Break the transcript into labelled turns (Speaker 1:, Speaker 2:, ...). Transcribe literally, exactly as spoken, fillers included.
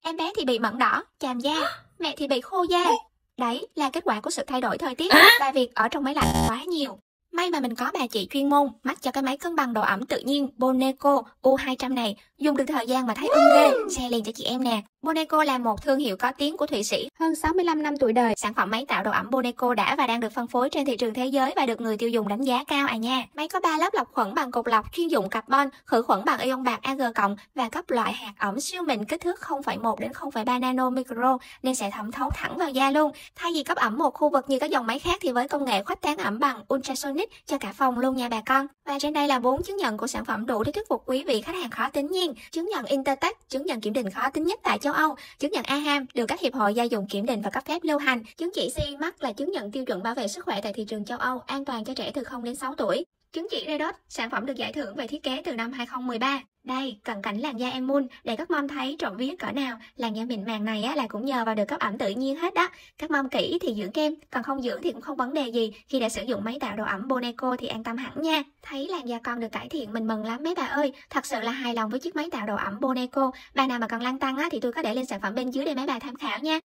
Speaker 1: Em bé thì bị mẩn đỏ, chàm da, mẹ thì bị khô da. Đấy là kết quả của sự thay đổi thời tiết và việc ở trong máy lạnh quá nhiều. May mà mình có bà chị chuyên môn mắc cho cái máy cân bằng độ ẩm tự nhiên Boneco U hai trăm này. Dùng được thời gian mà thấy ưng ghê, share liền cho chị em nè. Boneco là một thương hiệu có tiếng của Thụy Sĩ, hơn sáu mươi lăm năm tuổi đời. Sản phẩm máy tạo độ ẩm Boneco đã và đang được phân phối trên thị trường thế giới và được người tiêu dùng đánh giá cao à nha. Máy có ba lớp lọc khuẩn bằng cục lọc chuyên dụng carbon, khử khuẩn bằng ion bạc A G cộng và cấp loại hạt ẩm siêu mịn kích thước không phẩy một đến không phẩy ba nanomicro nên sẽ thẩm thấu thẳng vào da luôn. Thay vì cấp ẩm một khu vực như các dòng máy khác thì với công nghệ khuếch tán ẩm bằng ultrasonic cho cả phòng luôn nha bà con. Và trên đây là bốn chứng nhận của sản phẩm đủ để thuyết phục quý vị khách hàng khó tính nhiên. Chứng nhận Intertech, chứng nhận kiểm định khó tính nhất tại châu Âu, chứng nhận a ham được các hiệp hội gia dụng kiểm định và cấp phép lưu hành, chứng chỉ xê e mark là chứng nhận tiêu chuẩn bảo vệ sức khỏe tại thị trường châu Âu, an toàn cho trẻ từ không đến sáu tuổi. Chứng chỉ Red Dot, sản phẩm được giải thưởng về thiết kế từ năm hai không một ba. Đây, cận cảnh làn da em mun để các mom thấy trộm vía cỡ nào. Làn da mịn màng này á, là cũng nhờ vào được cấp ẩm tự nhiên hết đó. Các mom kỹ thì dưỡng kem, còn không dưỡng thì cũng không vấn đề gì. Khi đã sử dụng máy tạo độ ẩm Boneco thì an tâm hẳn nha. Thấy làn da con được cải thiện mình mừng lắm mấy bà ơi. Thật sự là hài lòng với chiếc máy tạo độ ẩm Boneco. Bà nào mà còn lăn tăn á, thì tôi có để lên sản phẩm bên dưới để mấy bà tham khảo nha.